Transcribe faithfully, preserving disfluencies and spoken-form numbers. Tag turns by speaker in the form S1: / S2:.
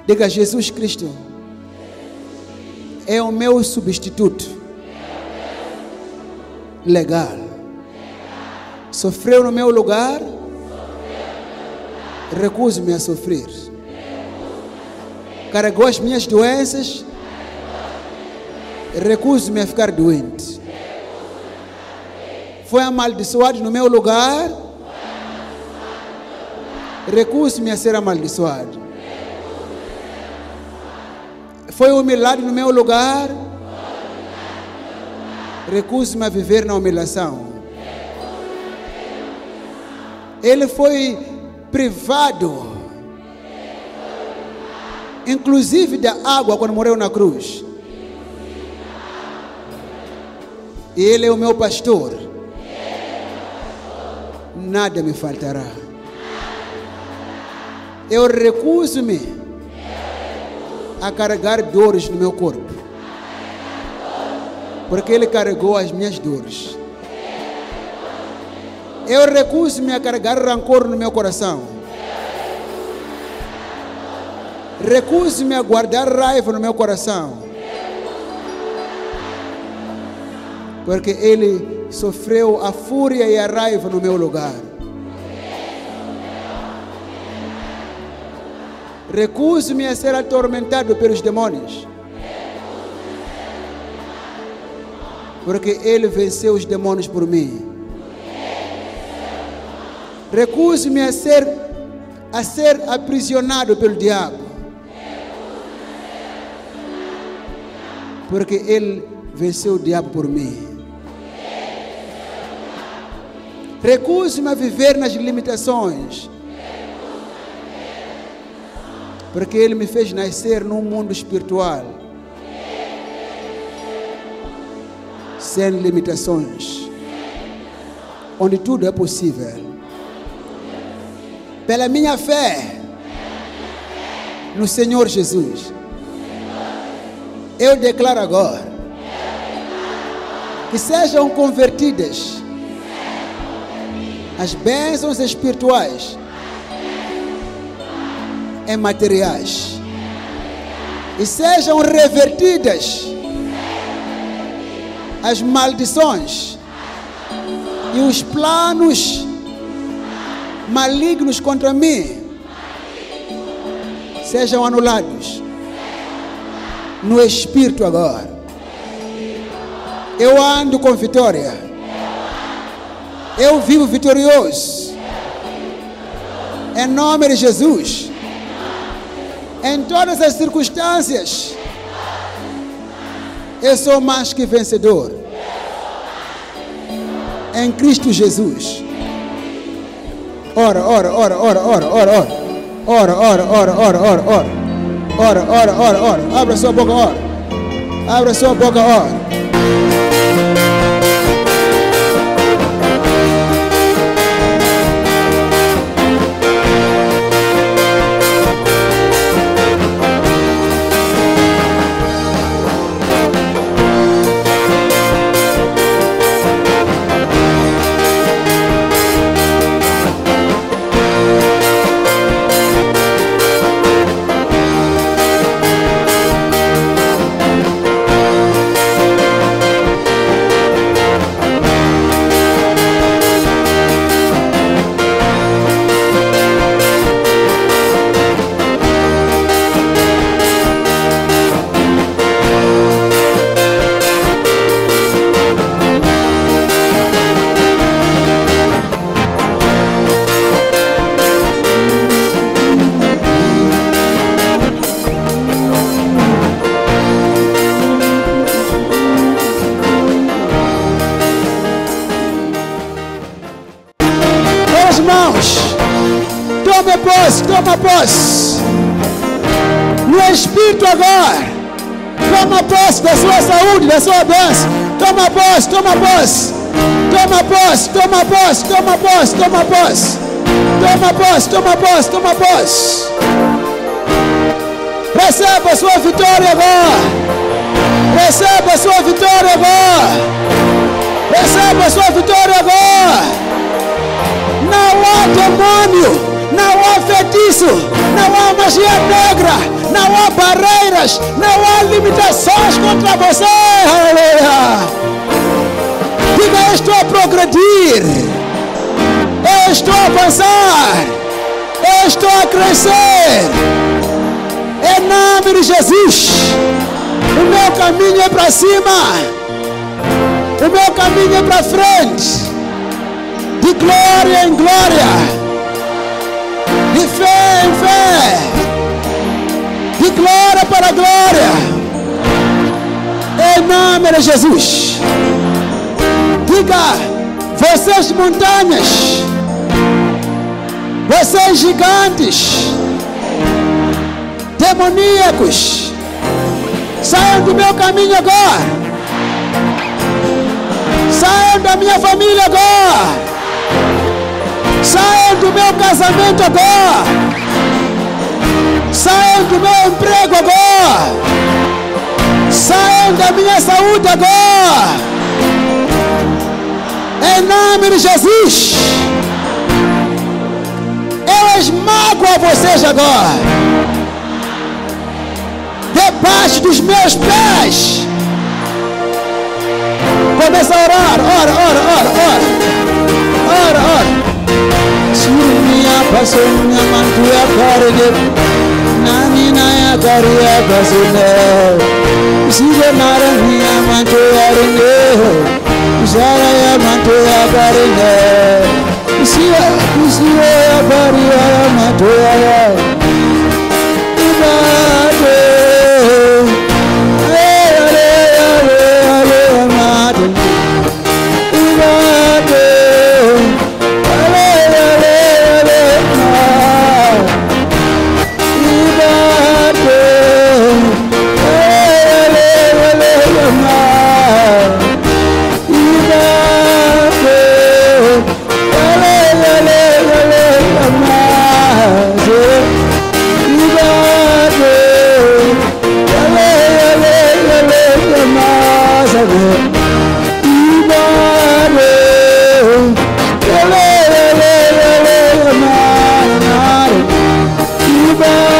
S1: Diga: Jesus Cristo é o meu substituto legal. Sofreu no meu lugar, recuso-me a sofrer. Carregou as minhas doenças, recuso-me a ficar doente. Foi amaldiçoado no meu lugar, recuso-me a ser amaldiçoado. Foi humilhado no meu lugar, recuso-me a viver na humilhação. Ele foi privado, inclusive da água, quando morreu na cruz. E Ele é o meu pastor. Nada me faltará. Eu recuso-me a carregar dores no meu corpo, porque Ele carregou as minhas dores. Eu recuso-me a carregar rancor no meu coração. Recuso-me a guardar raiva no meu coração, porque Ele sofreu a fúria e a raiva no meu lugar. Recuso-me a ser atormentado pelos demônios, porque Ele venceu os demônios por mim. Recuso-me a ser, a ser aprisionado pelo diabo, porque Ele venceu o diabo por mim. Recuso-me a viver nas limitações, porque Ele me fez nascer num mundo espiritual, sem limitações, onde tudo é possível. Pela minha fé no Senhor Jesus, eu declaro agora que sejam convertidas as bênçãos espirituais em materiais, e sejam revertidas as maldições e os planos malignos contra mim, sejam anulados no Espírito agora. Eu ando com vitória, eu vivo vitorioso, em nome de Jesus. Em todas as circunstâncias, eu sou mais que vencedor em Cristo Jesus. Ora, ora, ora, ora, ora, ora, ora, ora, ora, ora, ora, ora, ora, ora, ora, ora, ora, abra sua boca, ora, abra sua boca, ora. Toma posse, toma posse no Espírito agora. Toma posse da sua saúde, da sua bênção. Toma posse, toma posse. Toma posse, toma posse, toma posse, toma posse. Toma posse, toma posse, toma posse. Receba a sua vitória agora. Receba a sua vitória agora. Receba a sua vitória agora. Não há demônio, não há feitiço, não há magia negra, Não há barreiras, não há limitações contra você. Aleluia. Diga, eu estou a progredir. Eu estou a avançar. Eu estou a crescer. Em nome de Jesus. O meu caminho é para cima. O meu caminho é para frente. De glória em glória. De fé em fé. De glória para glória. Em nome de Jesus. Diga, vocês montanhas, vocês gigantes, demoníacos, saiam do meu caminho agora. Saiam da minha família agora. Saiam do meu casamento agora. Saiam do meu emprego agora. Saiam da minha saúde agora. Em nome de Jesus. Eu esmago a vocês agora. Debaixo dos meus pés. Começa a orar. Ora, ora, ora, ora. Ora, ora. Minha passionha mantua carne. Nani na caria passional. Siga mara minha mantua carne. Zara ya mantua carne. Siga, siga ya caria mantua ya. Bye.